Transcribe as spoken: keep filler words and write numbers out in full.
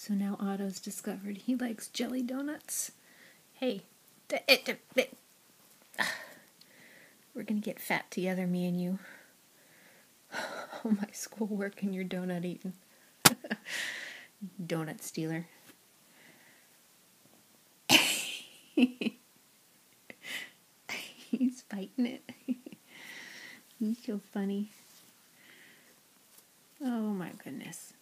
So now Otto's discovered he likes jelly donuts. Hey, we're going to get fat together, me and you. Oh, my schoolwork and your donut eating. Donut stealer. He's fighting it. He's so funny. Oh my goodness.